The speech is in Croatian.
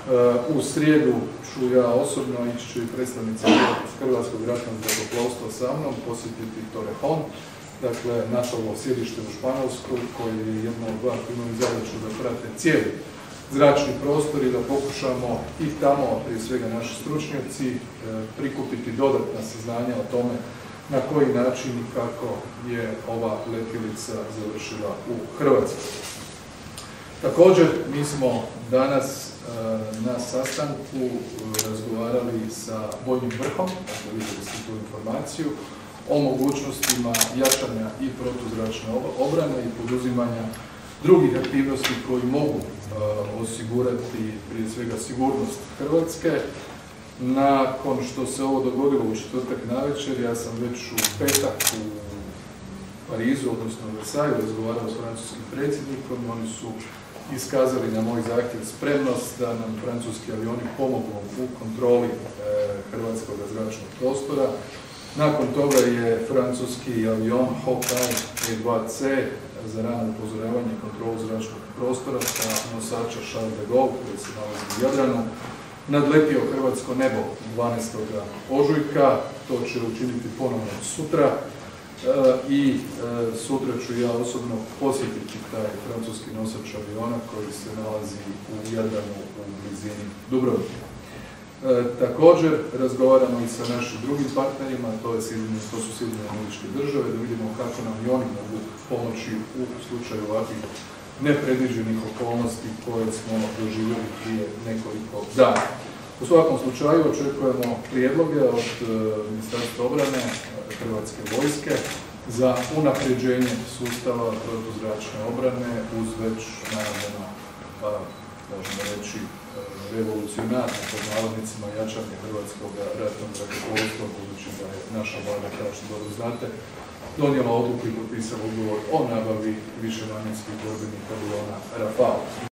U srijedu ću ja osobno, ići ću i predstavnici Hrvatskog ratnog zrakoplovstva sa mnom, posjetiti Torrejon, dakle NATO-ovo sjedište u Španjolskoj, koji je jedno od dva koji imaju zadaću da prate cijeli zračni prostor i da pokušamo i tamo, prije svega naši stručnjaci, prikupiti dodatna saznanja o tome na koji način i kako je ova letjelica završila u Hrvatskoj. Također, mi smo danas na sastanku razgovarali sa vojnim vrhom, dakle vidjeli ste tu informaciju, o mogućnostima jačanja i protuzračne obrane i poduzimanja drugih aktivnosti koji mogu osigurati prije svega sigurnost Hrvatske. Nakon što se ovo dogodilo u četvrtak navečer, ja sam već u petak u Parizu, odnosno u Versaillesu, razgovarao s francuskim predsjednikom. Oni su iskazali na moj zahtjev spremnost da nam francuski avioni pomognu u kontroli hrvatskog zračnog prostora. Nakon toga je francuski avion Hawkeye E2C za rano upozoravanje i kontrolu zračnog prostora sa nosača Charles de Gaulle, koji se nalazi u Jadranu, nadletio hrvatsko nebo 12. ožujka. To će učiniti ponovno sutra. I sutra ću ja osobno posjetiti taj francuski nosač aviona koji se nalazi u Jadranu u blizini Dubrovnika. Također razgovaramo i sa našim drugim partnerima, to su Sjedinjene Američke Države, da vidimo kako nam i oni mogu pomoći u slučaju ovakvih nepredviđenih okolnosti koje smo doživjeli prije nekoliko dana. U svakom slučaju očekujemo prijedloge od Ministarstva obrane Hrvatske vojske za unapređenje sustava protuzračne obrane uz već najavljeno, možemo reći, revolucionarno pod navodnicima jačanje hrvatskog ratnog zrakoplovstva, budući da je naša vlada, kao što dobro znate, donijela odluku i potpisala ugovor o nabavi višenamjenskih borbenih aviona Rafale.